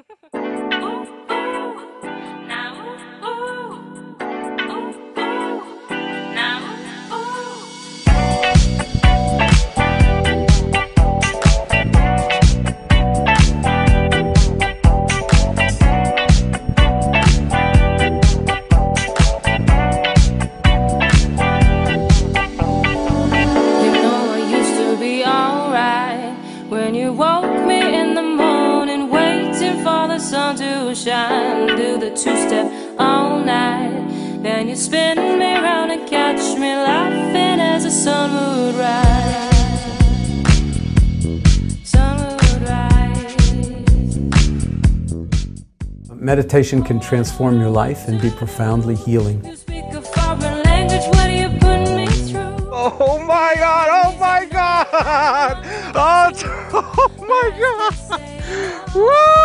When you woke me in the morning, waiting for the sun to shine, do the two-step all night. Then you spin me round and catch me laughing as the sun would rise. Sun would rise. Meditation can transform your life and be profoundly healing. You speak a foreign language, what do you put me through? Oh my God! Oh my God! Oh my God! Woo!